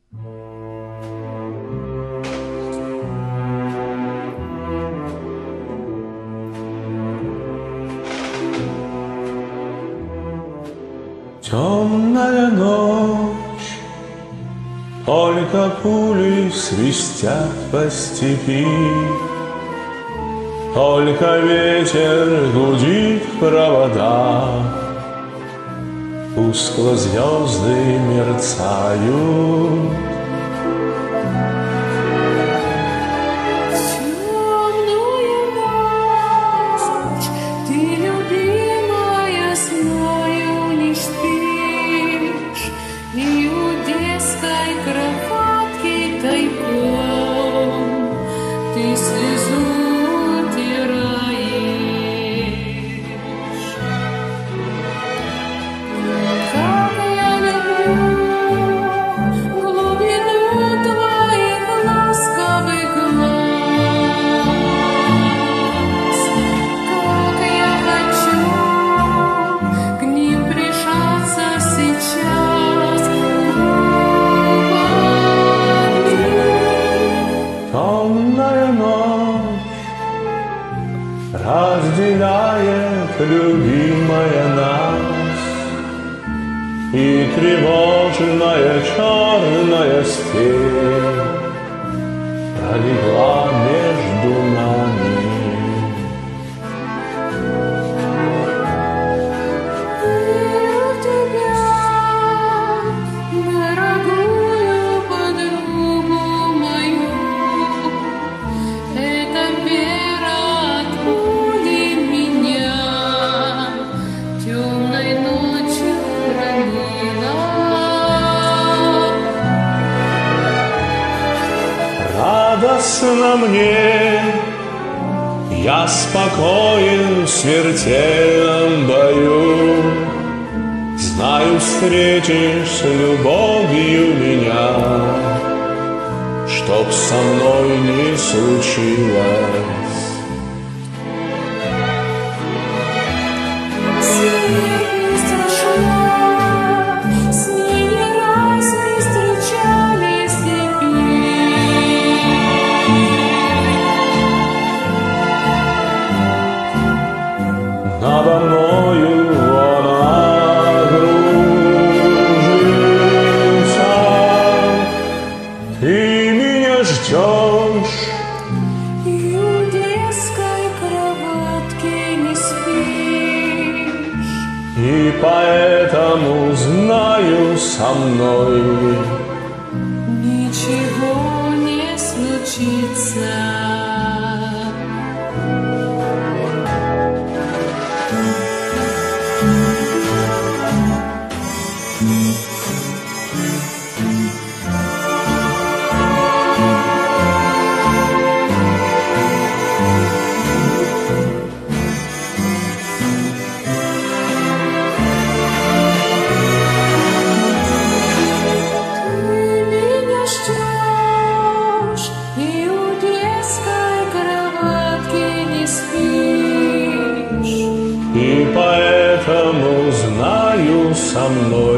Темная ночь, только пули свистят по степи, только ветер гудит в проводах, тускло звезды мерцают. Темная ночь разделяет, любимая, нас, и тревожная черная степь пролегла между нами. Радостно мне, я спокоен в смертельном бою. Знаю, встретишь с любовью меня, чтоб со мной не случилось. Надо мною она кружится, ты меня ждешь, и у детской кроватки не спишь, и поэтому знаю, со мной ничего не случится. И поэтому знаю, со мной